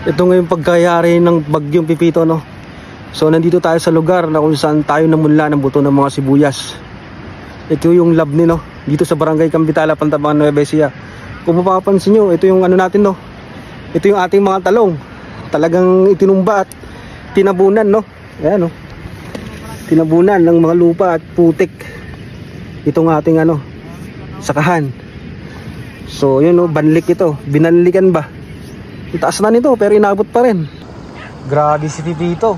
Ito ngayon pagkayari ng bagyong Pipito, no. So nandito tayo sa lugar na kung saan tayo namunla ng buto ng mga sibuyas. Ito yung labni, no, dito sa Barangay Cambitala, Pantabangan, Nueva Ecija. Kung mapapansin nyo, ito yung ano natin, no. Ito yung ating mga talong. Talagang itinumba at tinabunan, no. Ayan, no. Tinabunan ng mga lupa at putik itong ating ano, sakahan. So yun, no, banlik ito. Binanlikan ba? Itaas na nito pero inabot pa rin. Grabe si Pipito.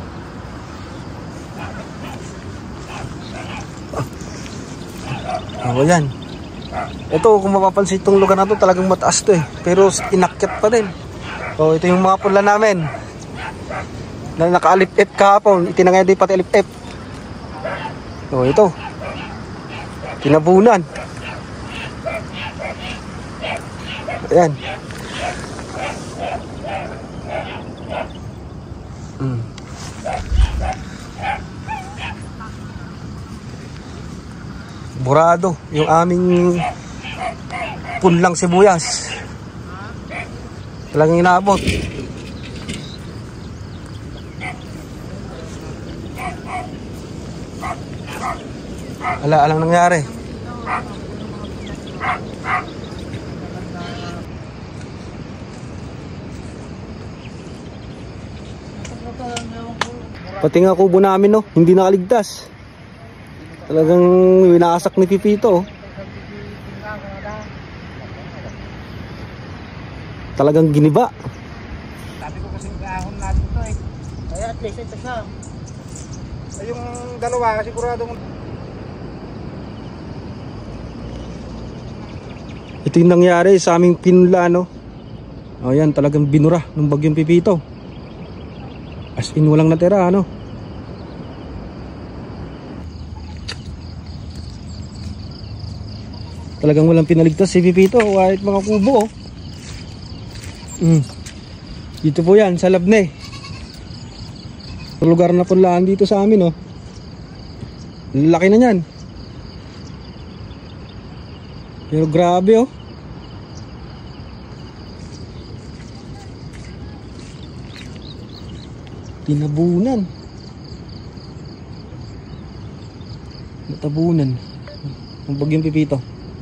Oh, yan. Ito, kung mapapansin itong lugar na to, talagang mataas to eh. Pero inakyat pa din. Oh, ito yung mga pula namin na naka-alip-ip kahapon. Itinangay din pati alip-ip. Oh, ito. Tinabunan. Ayan. Burado yung aming punlang sibuyas. Talagang inaabot. Alang nangyari. Pati nga kubo namin, no, hindi nakaligtas. Talagang winasak ni Pipito, oh. Talagang giniba. Sabi ko kasi kahon natin ito eh. Kaya at least ito siya. Ay, yung dalawa siguradong. Ito yung nangyari sa aming pinula, no. O yan, talagang binura ng bagyong Pipito. As in walang natira, ano. Talagang walang pinaligtas si Pipito, kahit mga kubo, oh. Dito po yan, sa Labne. Lugar na punlaan dito sa amin, oh. Laki na yan. Pero grabe, oh. Tinabunan. Natabunan ang bagyong Pipito.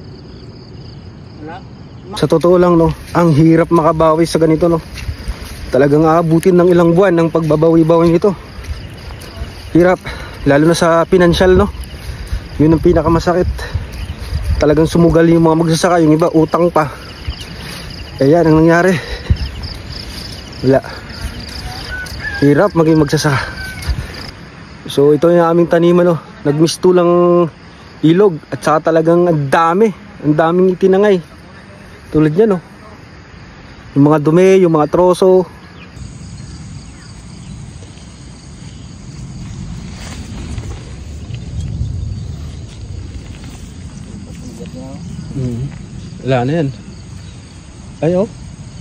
Sa totoo lang, no, ang hirap makabawi sa ganito, no. Talagang aabutin ng ilang buwan ng pagbabawi-bawi nito. Hirap, lalo na sa pinansyal, no. Yun ang pinakamasakit. Talagang sumugal yung mga magsasaka, yung iba utang pa. Kaya ang nangyari, wala. Hirap maging magsasaka. So ito yung aming taniman, no. Nagmistulang ilog at saka talagang ang daming itinangay. Tulad niya, no. Yung mga dumi, yung mga troso. Wala na yan. Ay, oh.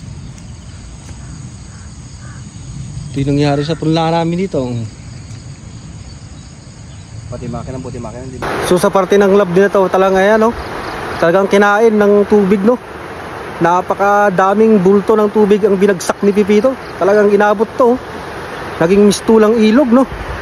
Ito yung nangyari sa punla namin dito. Puti makina. So sa parte ng lab din ito, talagang ayan, no. Talagang kinain ng tubig, no. Napakadaming bulto ng tubig ang binagsak ni Pipito. Talagang inabot to. Naging mistulang ilog, no.